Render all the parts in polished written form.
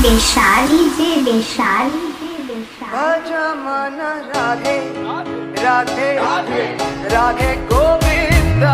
वैशाली आजा माना राधे राधे राधे गोविंदा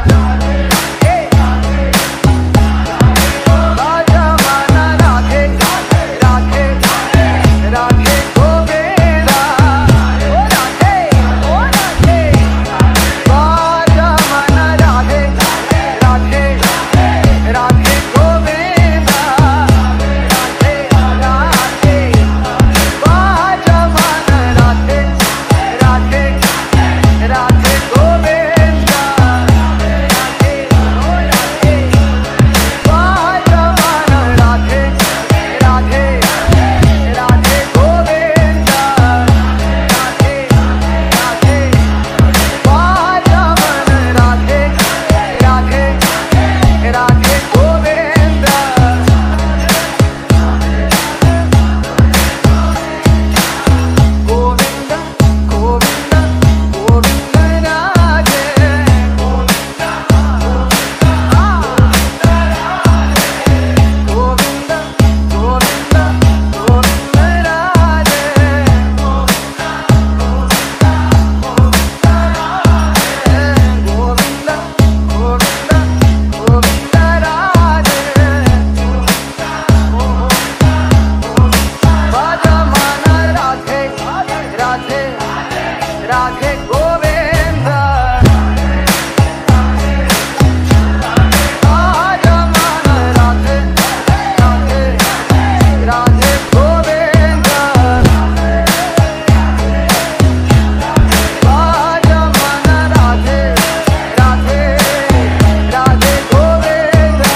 आजा माना राधे राधे राधे गोविंदा राधे राधे आजा माना राधे राधे राधे गोविंदा राधे राधे आजा माना राधे राधे राधे गोविंदा राधे राधे आजा माना राधे राधे राधे गोविंदा राधे राधे आजा माना राधे राधे राधे गोविंदा गोविंदा गोविंदा गोविंदा राधे गोविंदा गोविंदा गोविंदा गोविंदा राधे गोविंदा गोविंदा गोविंदा राधे आजा माना राधे राधे राधे गोविंदा आजा माना राधे राधे राधे गोविंदा आजा माना राधे राधे राधे गोविंदा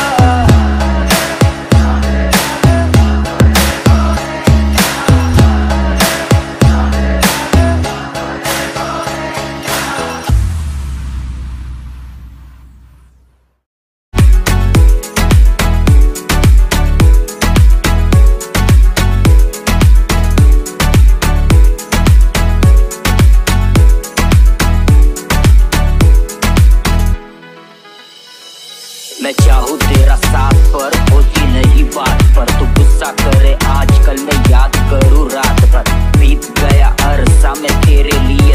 मैं चाहूँ तेरा साथ पर होती नहीं बात पर तू गुस्सा करे आजकल मैं याद करूँ रात भर बीत गया अरसा मैं तेरे लिए